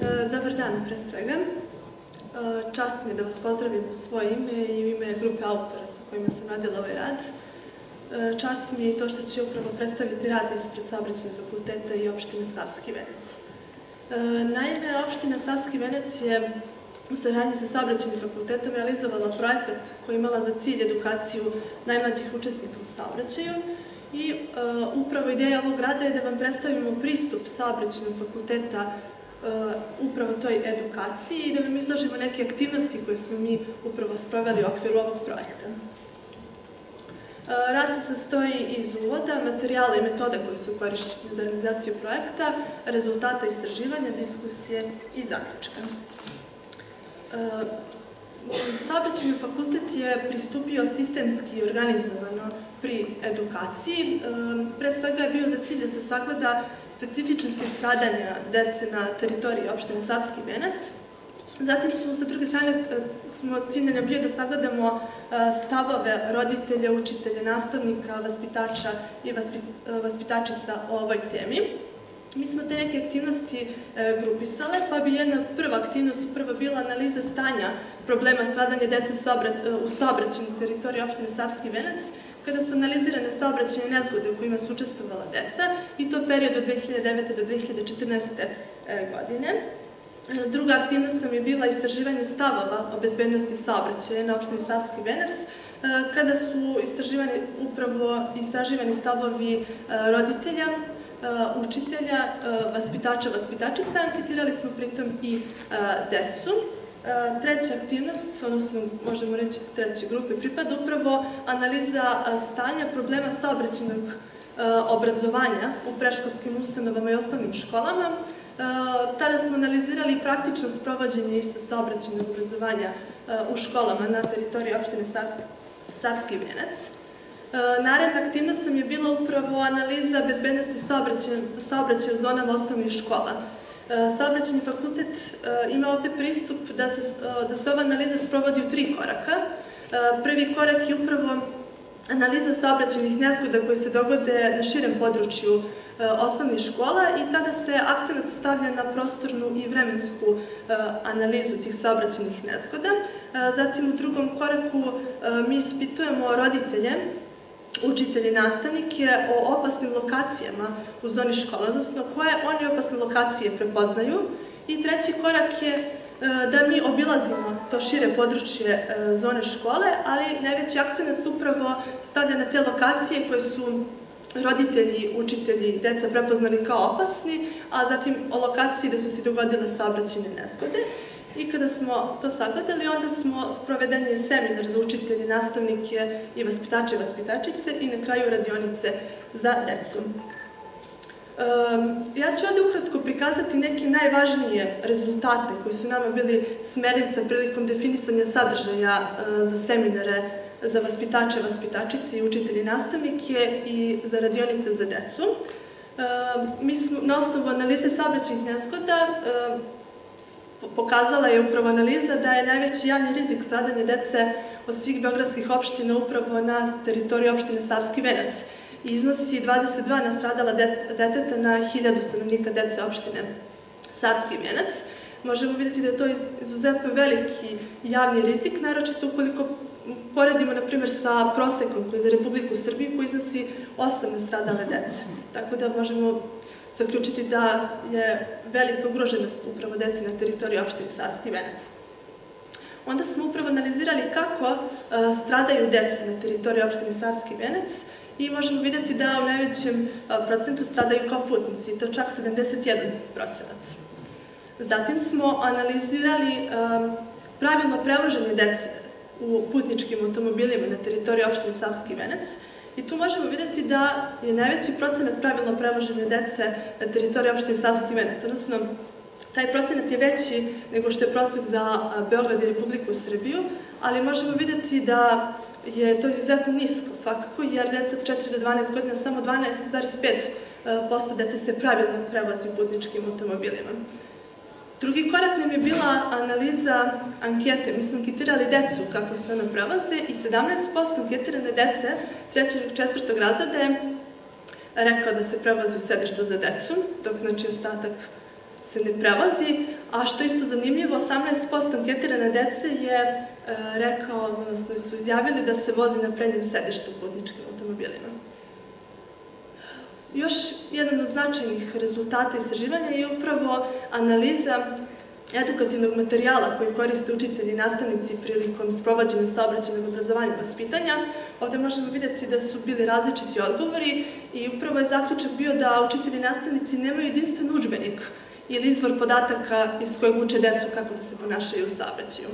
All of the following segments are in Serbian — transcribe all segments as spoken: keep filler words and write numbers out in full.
Dobar dan, pre svega. Čast mi je da vas pozdravim u svoje ime i u ime grupe autora sa kojima sam radila ovaj rad. Čast mi je i to što ću upravo predstaviti rad ispred Saobraćajnog fakulteta i opštine Savski Venac. Naime, opština Savski Venac je u saradnji sa Saobraćajnim fakultetom realizovala projekat koji je imala za cilj edukaciju najmlađih učesnika u saobraćaju. I upravo ideja ovog rada je da vam predstavimo pristup Saobraćajnog fakulteta upravo toj edukaciji i da vam izložimo neke aktivnosti koje smo mi upravo sproveli u okviru ovog projekta. Rad se sastoji iz uvoda, materijala i metoda koji su korišćeni za realizaciju projekta, rezultata istraživanja, diskusije i zaključka. Saobraćajni fakultet je pristupio sistemski i organizovano pri edukaciji. Pre svega je bio za cilj da se sagleda specifičnosti stradanja dece na teritoriji opštine Savski Venac. Zatim su, sa druge strane, cilj nam je bio da sagledamo stavove roditelja, učitelja, nastavnika, vaspitača i vaspitačica o ovoj temi. Mi smo te neke aktivnosti grupisale, pa bi jedna prva aktivnost upravo bila analiza stanja problema stradanja dece u saobraćajnoj teritoriji opštine Savski Venac, kada su analizirane saobraćajne nezgode u kojima su učestvovala deca, i to period od dve hiljade devete do dve hiljade četrnaeste. godine. Druga aktivnost nam je bila istraživanje stavova o bezbednosti saobraćaja na opštini Savski Venac, kada su istraživani upravo istraživani stavovi roditelja, učitelja, vaspitača, vaspitačica, anketirali smo pritom i decu. Treća aktivnost, odnosno možemo reći treće grupe, pripada upravo analiza stanja problema saobraćajnog obrazovanja u predškolskim ustanovama i osnovnim školama. Tada smo analizirali praktično sprovođenje isto saobraćajnog obrazovanja u školama na teritoriji opštine Savski Venac. Naredna aktivnost nam je bila upravo analiza bezbednosti saobraćaja u zonama osnovnih škola. Saobraćajni fakultet ima ovde pristup da se ova analiza sprovodi u tri koraka. Prvi korak je upravo analiza saobraćajnih nezgoda koje se dogode na širem području osnovnih škola i tada se akcenat stavlja na prostornu i vremensku analizu tih saobraćajnih nezgoda. Zatim u drugom koraku mi ispitujemo roditelje, učitelji i nastavnike o opasnim lokacijama u zoni škola, odnosno koje oni opasne lokacije prepoznaju. I treći korak je da mi obilazimo to šire područje zone škole, ali najveći akcenat se upravo stavlja na te lokacije koje su roditelji, učitelji i deca prepoznali kao opasni, a zatim o lokaciji gde su se dogodile saobraćajne nezgode. I kada smo to sagledali, onda smo sprovedeni seminar za učitelje, nastavnike i vaspitače i vaspitačice i na kraju radionice za decu. Ja ću ovde ukratko prikazati neke najvažnije rezultate koji su nama bili smernica prilikom definisanja sadržaja za seminare za vaspitače, vaspitačice i učitelje i nastavnike i za radionice za decu. Mi smo na osnovu analize saobraćajnih nezgoda pokazala je upravo analiza da je najveći javni rizik stradanja dece od svih beogradskih opština upravo na teritoriji opštine Savski Venac i iznosi dvadeset dva nastradala deteta na hiljadu stanovnika dece opštine Savski Venac. Možemo vidjeti da je to izuzetno veliki javni rizik, naročito ukoliko poredimo, na primjer, sa prosekom koji je za Republiku Srbiju, koji iznosi osam nastradale dece. Tako da možemo zaključiti da je velika ugroženost upravo dece na teritoriji opštine Savski Venac. Onda smo upravo analizirali kako stradaju dece na teritoriji opštine Savski Venac i možemo vidjeti da u najvećem procentu stradaju kao putnici, i to čak sedamdeset jedan procenat. Zatim smo analizirali pravilno prevoženje dece u putničkim automobilima na teritoriji opštine Savski Venac i tu možemo vidjeti da je najveći procenat pravilno prevožene dece na teritoriji opštine Savski Venac, odnosno taj procenat je veći nego što je prosek za Beograd i Republiku Srbiju, ali možemo vidjeti da je to izuzetno nisko svakako, jer deca od četiri do dvanaest godina samo dvanaest zarez pet posto dece se pravilno prevozi u putničkim automobilima. Drugi korak nam je bila analiza ankete. Mi smo anketirali decu kako se ona prevoze i sedamnaest posto anketirane dece trećeg i četvrtog razreda je rekao da se prevozi u sedištu za decu, dok znači ostatak se ne prevozi, A što je isto zanimljivo, osamnaest posto anketirane dece je rekao, odnosno su izjavili da se vozi na prednjem sedištu u putničkim automobilima. Još jedan od značajnih rezultata istraživanja je upravo analiza edukativnog materijala koji koriste učitelji i nastavnici prilikom sprovođenja saobraćajnog obrazovanja i vaspitanja. Ovde možemo vidjeti da su bili različiti odgovori i upravo je zaključak bio da učitelji i nastavnici nemaju jedinstven udžbenik ili izvor podataka iz kojeg uče decu kako da se ponašaju u saobraćaju.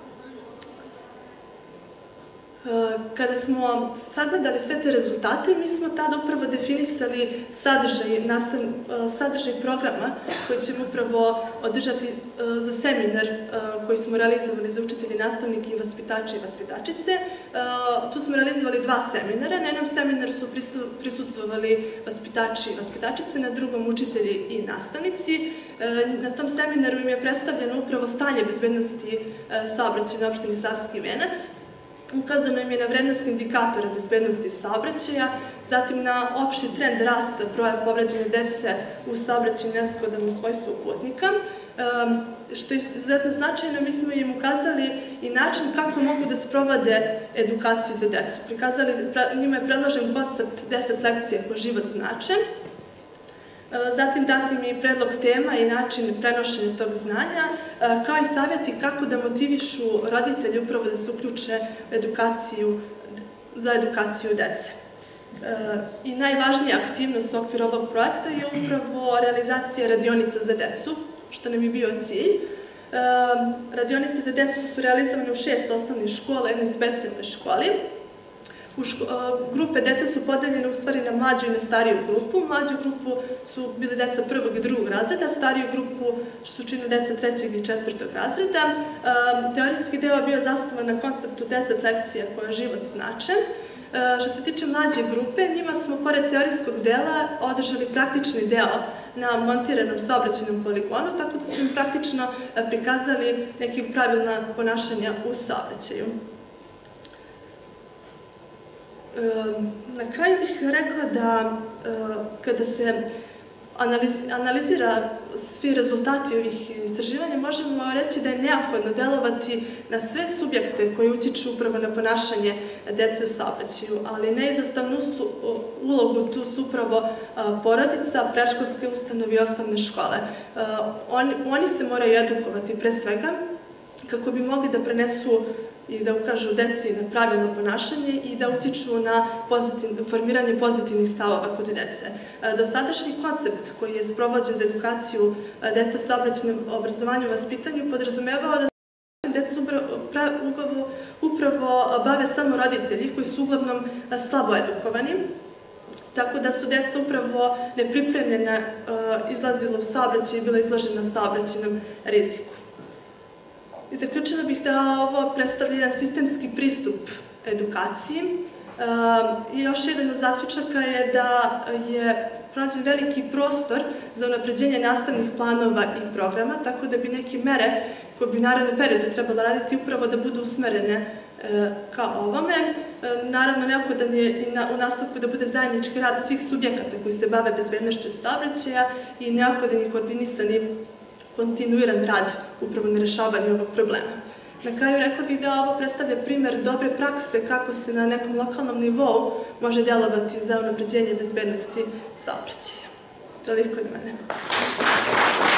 Kada smo sagledali sve te rezultate, mi smo tada upravo definisali sadržaj programa koji ćemo upravo održati za seminar koji smo realizovali za učitelji, nastavnike i vaspitače i vaspitačice. Tu smo realizovali dva seminara. Na jednom seminaru su prisustvovali vaspitači i vaspitačice, na drugom učitelji i nastavnici. Na tom seminaru im je predstavljeno upravo stanje bezbednosti saobraćaja na opštini Savski Venac. Ukazano im je na vrednost indikatora bezbednosti saobraćaja, zatim na opšti trend rasta broja povređene dece u saobraćajnim nezgodama u svojstvu putnika. Što je izuzetno značajno, mi smo im ukazali i način kako mogu da sprovode edukaciju za decu. Njima je predložen koncept deset lekcija koje život znače. Zatim dati im i predlog tema i način prenošenja tog znanja, kao i savjeti kako da motivišu roditelji upravo da se uključe za edukaciju dece. I najvažnija aktivnost u okviru ovog projekta je upravo realizacija radionica za decu, što nam je bio cilj. Radionice za decu su realizovane u šest osnovnih škola i jednoj specijalnoj školi. Grupe dece su podeljene u stvari na mlađu i na stariju grupu. Mlađu grupu su bili deca prvog i drugog razreda, stariju grupu su činili deca trećeg i četvrtog razreda. Teorijski deo je bio zasnovan na konceptu deset lekcija koje život znače. Što se tiče mlađe grupe, njima smo pored teorijskog dela održali praktični deo na montiranom saobraćajnom poligonu, tako da smo im praktično prikazali neke pravilna ponašanja u saobraćaju. Na kraju bih rekla da kada se analizira svi rezultati ovih istraživanja, možemo reći da je neophodno delovati na sve subjekte koji utiču upravo na ponašanje dece u saobraćaju, ali neizostavnu ulogu tu su upravo porodica, predškolske ustanove i osnovne škole. Oni se moraju edukovati pre svega kako bi mogli da prenesu i da ukažu deci na pravilno ponašanje i da utiču na formiranje pozitivnih stavova kod dece. Dosadašnji koncept koji je sprovođen za edukaciju dece u saobraćajnom obrazovanju i vaspitanju podrazumevao da se deca upravo bave samo roditelji koji su uglavnom slabo edukovani, tako da su deca upravo nepripremljena izlazila u saobraćaj i bila izložena saobraćajnom riziku. I zaključila bih da ovo predstavlja jedan sistemski pristup edukaciji. I još jedan od zaključaka je da je pronađen veliki prostor za unapređenje nastavnih planova i programa, tako da bi neke mere koje bi u narednom periodu trebalo raditi upravo da budu usmerene ka ovome. Naravno, neophodan je i u nastavku da bude zajednički rad svih subjekata koji se bave bezbednošću saobraćaja i neophodan je koordinisani kontinuiran rad upravo na rešavanju ovog problema. Na kraju rekla bih da ovo predstavlja primer dobre prakse kako se na nekom lokalnom nivou može delovati za unapređenje bezbednosti saobraćaja. Toliko od mene.